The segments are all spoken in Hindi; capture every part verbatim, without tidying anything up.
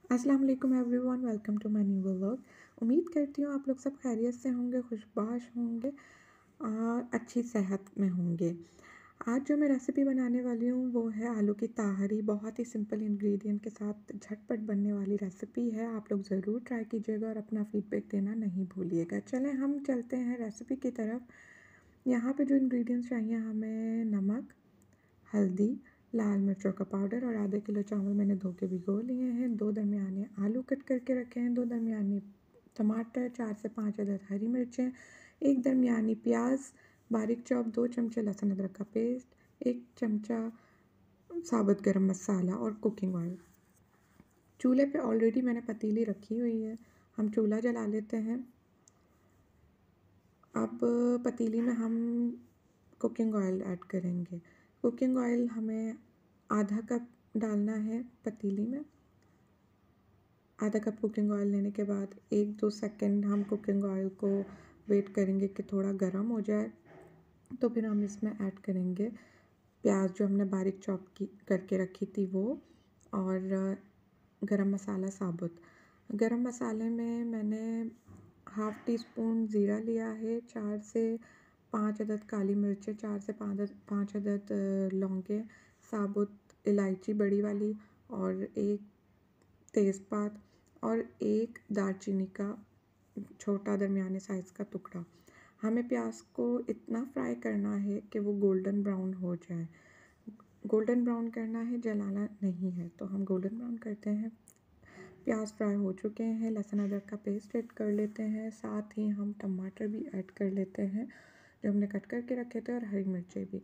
अस्सलाम वालेकुम everyone, welcome to my new vlog. उम्मीद करती हूँ आप लोग सब खैरियत से होंगे, खुशबाश होंगे और अच्छी सेहत में होंगे। आज जो मैं रेसिपी बनाने वाली हूँ वो है आलू की ताहरी। बहुत ही सिंपल इंग्रेडिएंट के साथ झटपट बनने वाली रेसिपी है। आप लोग ज़रूर ट्राई कीजिएगा और अपना फीडबैक देना नहीं भूलिएगा। चलें हम चलते हैं रेसिपी की तरफ। यहाँ पे जो इंग्रेडिएंट्स चाहिए हमें: नमक, हल्दी, लाल मिर्चों का पाउडर और आधे किलो चावल मैंने धो के भिगो लिए हैं। दो दरमियाने आलू कट करके रखे हैं, दो दरमियाने टमाटर, चार से पाँच अदद हरी मिर्चें, एक दरमियानी प्याज बारीक चॉप, दो चमचे लहसुन अदरक का पेस्ट, एक चमचा साबुत गरम मसाला और कुकिंग ऑयल। चूल्हे पे ऑलरेडी मैंने पतीली रखी हुई है, हम चूल्हा जला लेते हैं। अब पतीली में हम कुकिंग ऑयल ऐड करेंगे। कुकिंग ऑयल हमें आधा कप डालना है पतीली में। आधा कप कुकिंग ऑयल लेने के बाद एक दो सेकंड हम कुकिंग ऑयल को वेट करेंगे कि थोड़ा गर्म हो जाए, तो फिर हम इसमें ऐड करेंगे प्याज जो हमने बारीक चॉप की करके रखी थी वो, और गरम मसाला साबुत। गरम मसाले में मैंने हाफ़ टी स्पून ज़ीरा लिया है, चार से पाँच अदद काली मिर्चें, चार से पाँच अदद पाँच अदद लौंगे, साबुत इलायची बड़ी वाली और एक तेज़पात और एक दालचीनी का छोटा दरमियाने साइज़ का टुकड़ा। हमें प्याज को इतना फ्राई करना है कि वो गोल्डन ब्राउन हो जाए। गोल्डन ब्राउन करना है, जलाना नहीं है। तो हम गोल्डन ब्राउन करते हैं। प्याज फ्राई हो चुके हैं, लहसुन अदरक का पेस्ट ऐड कर लेते हैं, साथ ही हम टमाटर भी ऐड कर लेते हैं जो हमने कट करके रखे थे, और हरी मिर्चें भी।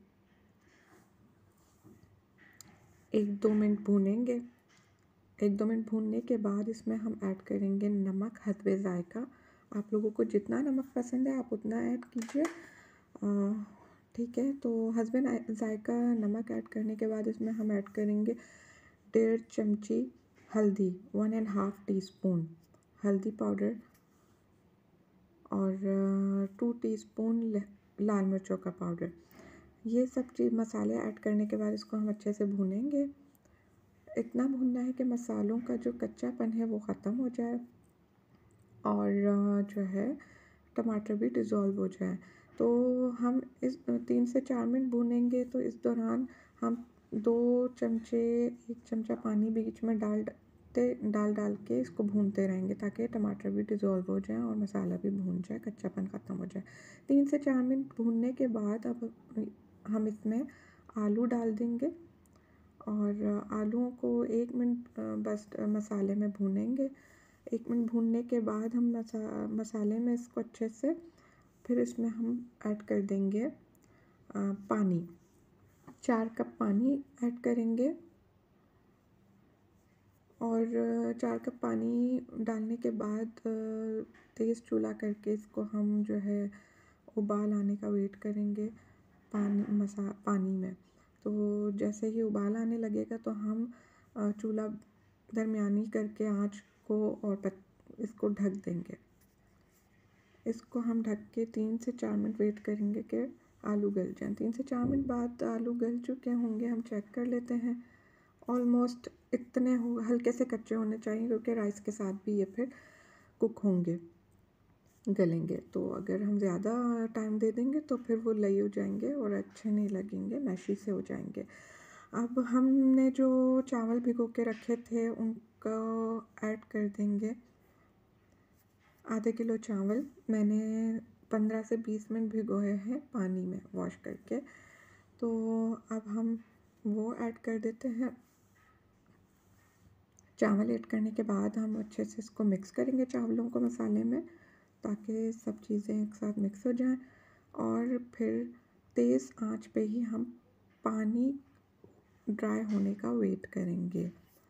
एक दो मिनट भूनेंगे। एक दो मिनट भूनने के बाद इसमें हम ऐड करेंगे नमक हस्बे ज़ायका। आप लोगों को जितना नमक पसंद है आप उतना ऐड कीजिए, ठीक है। तो हस्बे ज़ायका नमक ऐड करने के बाद इसमें हम ऐड करेंगे डेढ़ चमची हल्दी, one and half teaspoon हल्दी पाउडर, और टू टीस्पून लाल मिर्चों का पाउडर। ये सब चीज़ मसाले ऐड करने के बाद इसको हम अच्छे से भूनेंगे। इतना भूनना है कि मसालों का जो कच्चापन है वो ख़त्म हो जाए और जो है टमाटर भी डिज़ोल्व हो जाए। तो हम इस तीन से चार मिनट भूनेंगे। तो इस दौरान हम दो चमचे एक चमचा पानी बीच में डाल ते डाल डाल के इसको भूनते रहेंगे ताकि टमाटर भी डिज़ोल्व हो जाए और मसाला भी भून जाए, कच्चापन ख़त्म हो जाए। तीन से चार मिनट भूनने के बाद अब हम इसमें आलू डाल देंगे और आलूओं को एक मिनट बस मसाले में भूनेंगे। एक मिनट भूनने के बाद हम मसा मसाले में इसको अच्छे से, फिर इसमें हम ऐड कर देंगे पानी। चार कप पानी ऐड करेंगे और चार कप पानी डालने के बाद तेज़ चूल्हा करके इसको हम जो है उबाल आने का वेट करेंगे पानी मसा पानी में। तो जैसे ही उबाल आने लगेगा तो हम चूल्हा दरमियानी करके आँच को और पत, इसको ढक देंगे। इसको हम ढक के तीन से चार मिनट वेट करेंगे कि आलू गल जाएँ। तीन से चार मिनट बाद आलू गल चुके होंगे, हम चेक कर लेते हैं। ऑलमोस्ट इतने हो हल्के से कच्चे होने चाहिए क्योंकि राइस के साथ भी ये फिर कुक होंगे, गलेंगे। तो अगर हम ज़्यादा टाइम दे देंगे तो फिर वो लई हो जाएंगे और अच्छे नहीं लगेंगे, मैशी से हो जाएंगे। अब हमने जो चावल भिगो के रखे थे उनको ऐड कर देंगे। आधे किलो चावल मैंने पंद्रह से बीस मिनट भिगोए हैं पानी में वॉश करके। तो अब हम वो ऐड कर देते हैं। चावल ऐड करने के बाद हम अच्छे से इसको मिक्स करेंगे चावलों को मसाले में, ताकि सब चीज़ें एक साथ मिक्स हो जाएं। और फिर तेज़ आंच पे ही हम पानी ड्राई होने का वेट करेंगे।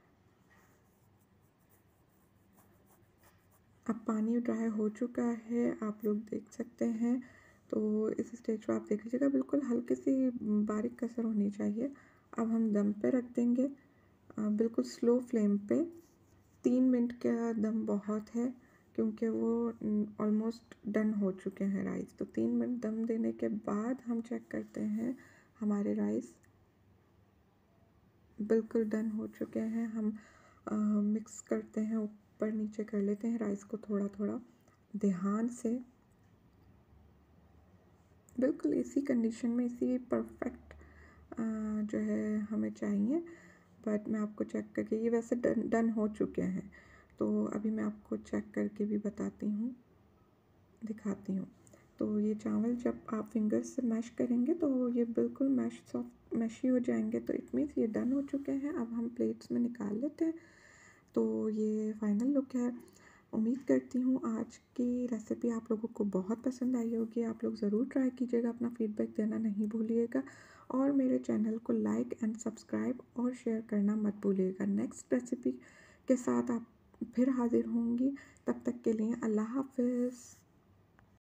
अब पानी ड्राई हो चुका है, आप लोग देख सकते हैं। तो इस स्टेज पर आप देख लीजिएगा, बिल्कुल हल्की सी बारीक कसर होनी चाहिए। अब हम दम पे रख देंगे, बिल्कुल स्लो फ्लेम पे। तीन मिनट का दम बहुत है क्योंकि वो ऑलमोस्ट डन हो चुके हैं राइस। तो तीन मिनट दम देने के बाद हम चेक करते हैं, हमारे राइस बिल्कुल डन हो चुके हैं। हम मिक्स करते हैं, ऊपर नीचे कर लेते हैं राइस को थोड़ा थोड़ा ध्यान से, बिल्कुल इसी कंडीशन में, इसी परफेक्ट जो है हमें चाहिए। बट मैं आपको चेक करके, ये वैसे डन डन हो चुके हैं, तो अभी मैं आपको चेक करके भी बताती हूँ, दिखाती हूँ। तो ये चावल जब आप फिंगर्स से मैश करेंगे तो ये बिल्कुल मैश सॉफ्ट मैशी हो जाएंगे, तो इट मीन्स ये डन हो चुके हैं। अब हम प्लेट्स में निकाल लेते हैं। तो ये फाइनल लुक है। उम्मीद करती हूँ आज की रेसिपी आप लोगों को बहुत पसंद आई होगी। आप लोग ज़रूर ट्राई कीजिएगा, अपना फीडबैक देना नहीं भूलिएगा, और मेरे चैनल को लाइक एंड सब्सक्राइब और शेयर करना मत भूलिएगा। नेक्स्ट रेसिपी के साथ आप फिर हाजिर होंगी। तब तक के लिए अल्लाह हाफ़िज़।